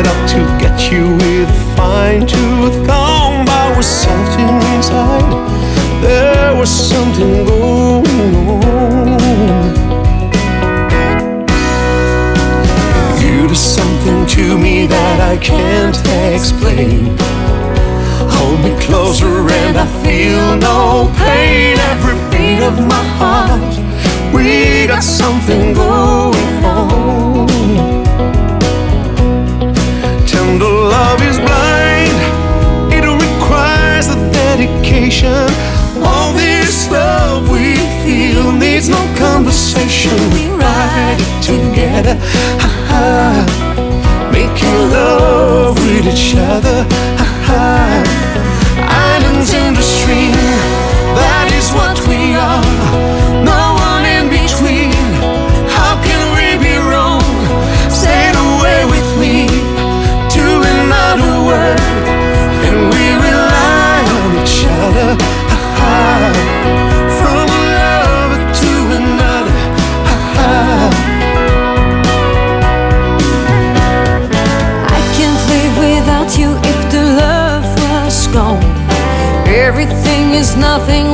set out to get you with a fine-tooth comb. But with something inside, there was something going on. You did something to me that I can't explain. Hold me closer and I feel no pain. Every beat of my heart, we got something going on. Tender love is blind, it requires a dedication. All this love we feel needs no conversation. We ride it together, making love with each other. Islands in the stream, that is what we are. No one in between. How can we be wrong? Sail away with me to another world, and we rely on each other. From one lover to another. I can't live without you if the love was gone. Everything is nothing